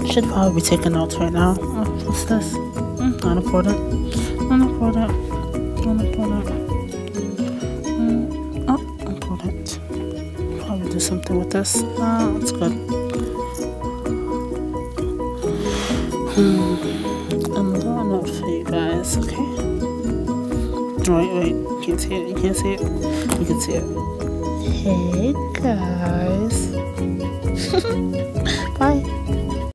Should probably be taking notes right now. Oh, what's this? Unimportant. Unimportant. Unimportant. Oh, important. Probably do something with this. That's good. Another note for you guys, okay? Wait, you can't see it, you can't see it. You can see it. Hey guys. Bye.